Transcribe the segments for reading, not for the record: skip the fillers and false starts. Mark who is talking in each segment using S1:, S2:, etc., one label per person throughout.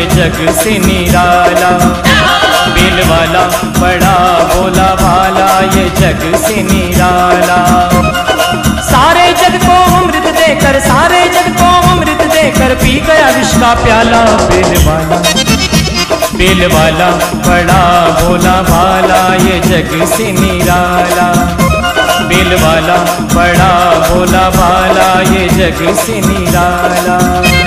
S1: जग से निराला। बेल वाला बड़ा भोला भाला ये जग से निराला। सारे जग को अमृत देकर, सारे जग को अमृत देकर पी गया विष का प्याला। बेल वाला बड़ा भोला भाला ये जग से निराला। बेल वाला बड़ा भोला भाला ये जग से निराला।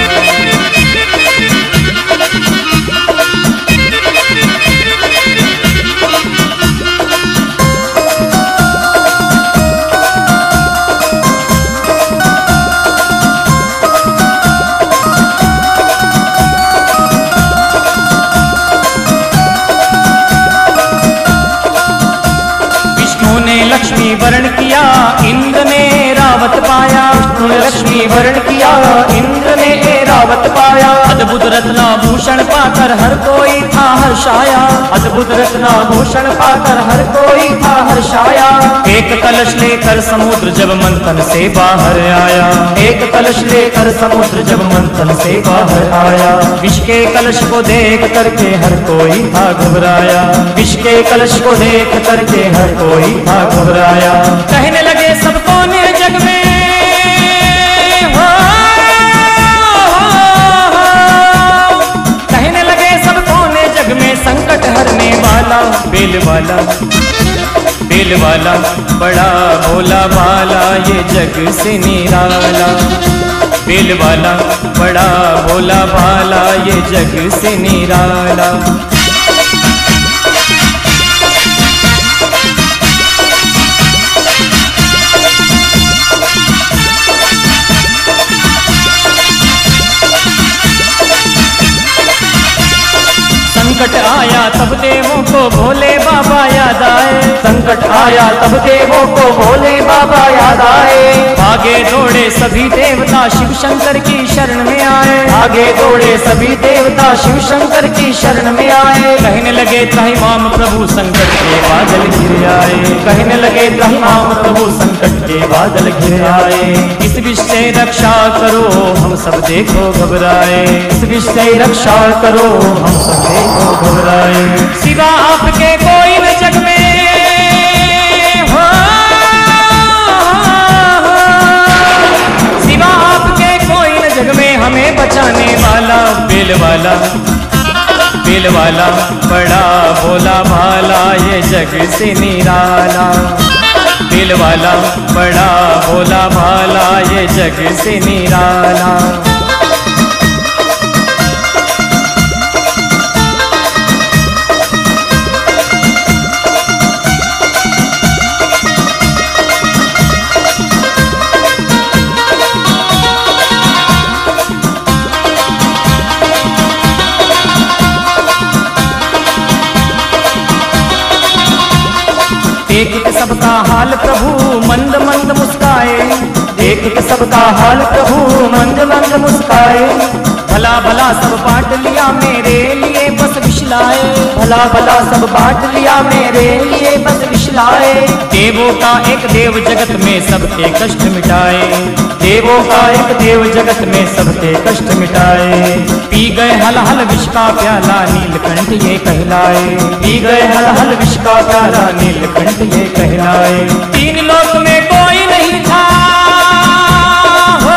S1: लक्ष्मी वरण किया इंद्र ने रावत पाया। लक्ष्मी वरण किया इंद्र ने रावत पाया। अद्भुत रत्नाभूषण पाकर हर कोई था हर्षाया। अद्भुत रत्नाभूषण पाकर हर कोई था हर्षाया। एक कलश लेकर समुद्र जब मंथन से बाहर आया। एक कलश लेकर समुद्र जब मंथन से बाहर आया। विष के कलश को देख करके हर कोई था घबराया। विष के कलश को देख करके हर कोई था घबराया। कहने लगे सबको ने जग में हो, कहने लगे सबको ने जग में संकट हरने वाला। बेल वाला, बेल वाला बड़ा भोला भाला ये जग से निराला। बेल वाला बड़ा भोला भाला ये जग से निराला। संकट आया तब देवों को भोले बाबा याद आए। संकट आया तब देवों को भोले बाबा याद आए। आगे दौड़े सभी देवता शिव शंकर की शरण में आए। आगे दौड़े सभी देवता शिव शंकर की शरण में आए। कहने लगे त्राहिमाम प्रभु संकट के बादल घिर आए। कहने लगे त्राहिमाम प्रभु संकट के बादल घिर आए। इस विष से रक्षा करो हम सब देखो घबराए। इस विष से रक्षा करो हम सब देखो घबराए। सिवा आपके कोई न जग में हो, सिवा आपके कोई न जग में हमें बचाने वाला। बेल वाला, बेल वाला बड़ा भोला भाला ये जग से निराला। बेल वाला बड़ा भोला भाला ये जग से निराला। देख के सबका हाल प्रभु मंद मंद मुस्काए। देख के सबका हाल प्रभु मंद मंद मुस्काए। भला भला सब बांट लिया मेरे लिए बस विशलाए। भला भला सब बांट लिया मेरे लिए बस विशलाए। देवों का एक देव जगत में सबके कष्ट मिटाए। देवों का एक देव जगत में सबके कष्ट मिटाए। पी गए हल हल विष का प्याला नीलकंठ ये कहलाए। पी गए हल हल विष का प्याला नीलकंठ ये कहलाए। तीन लोक में कोई नहीं था हो,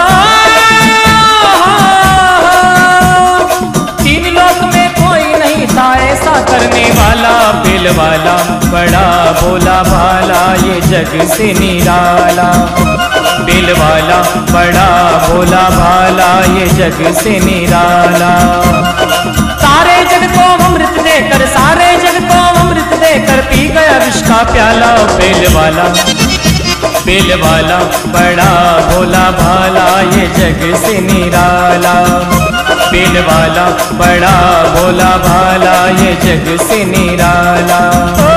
S1: तीन लोक में कोई नहीं था ऐसा करने वाला। बेल वाला बड़ा भोला भाला ये जग से निराला। बेल वाला बड़ा भोला भाला ये जग से निराला। सारे जग को अमृत देकर, सारे जग को अमृत देकर पी गया विष का प्याला। बेल वाला, बेल वाला बड़ा भोला भाला ये जग से निराला। बेल वाला बड़ा भोला भाला ये जग से निराला।